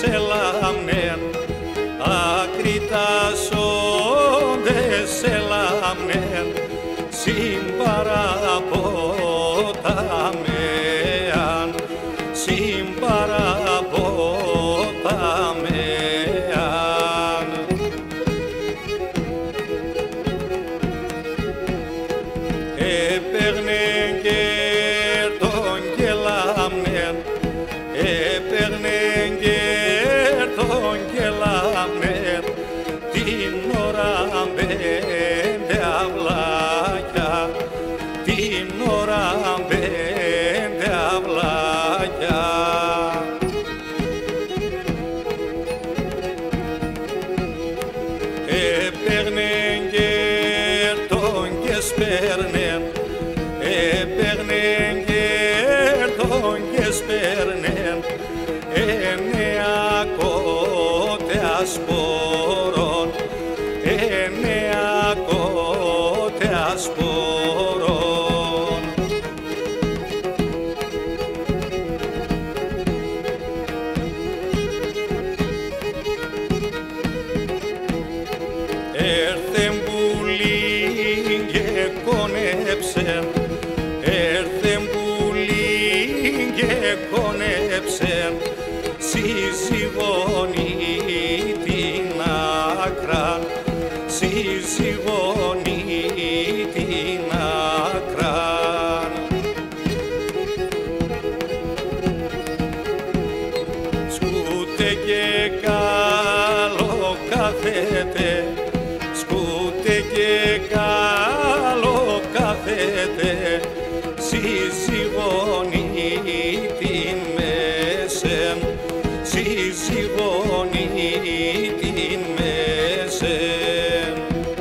ελάμνεν, ακριτάσσοντες ελάμνεν, συμπαραποταμέαν, συμπαραποταμέαν. Έπαιρνεν κέρτον και λάμνεν, έπαιρνεν κέρτον και λάμνεν, την ώρα πέντε αυλάκια, την ώρα πέντε αυλάκια. Έπαιρνεν κέρτον και σπέρνεν, έπαιρνεν κέρτον και σπέρνεν, εννέα κότεα σπόρων, εννέα κότεα σπόρων. Έρθεν πουλήν και κονέψεν, έρθεν πουλήν και κονέψεν, σύζυγονή την άκραν, σύζυγονή την άκραν. Σκούτε και καλό κάθετε, σκούτε και καλό κάθετε, σύζυγονή την μέσεν, σύζυγονή την μέσεν.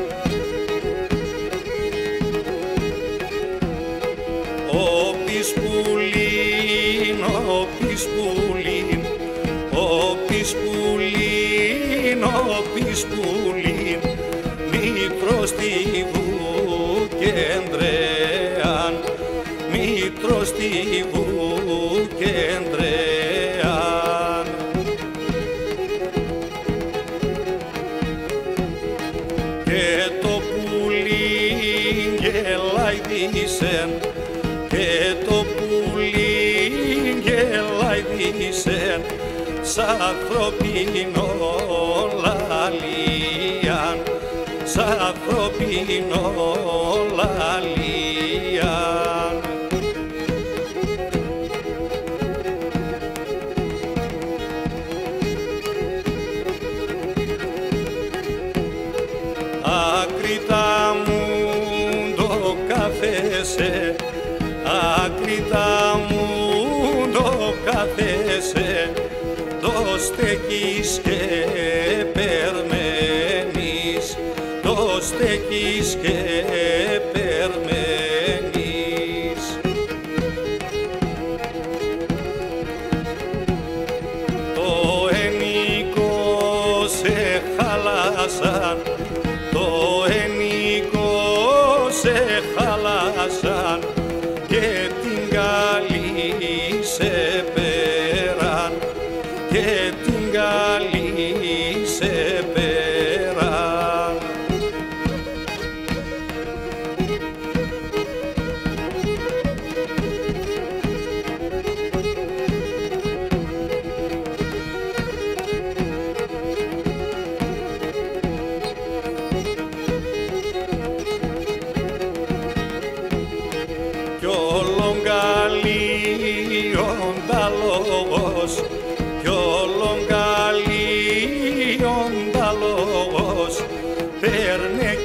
Όπις πουλήν, όπις πουλήν, όπις πουλήν, όπις πουλήν, μήτρος τυβού και Ανδρέαν, μήτρος τυβού και Ανδρέαν. Και το πουλήν γελαϊδίσεν, και το πουλήν γελαϊδίσεν, σ' ανθρωπίνο λαλίαν, σ' ανθρωπίνο λαλίαν. Άκρητα μου το κάθεσε, άκρητα μου το κάθεσε, το στέκεις και περμένεις, το στέκεις και περμένεις. Το ενικό σε χαλάσαν, το ενικό σε χαλάσαν, και την καλή σε πέραν, και την καλή σε πέραν. Κι όλον καλύον τα λόγος, κι όλον καλύον τα λόγος, παίρνε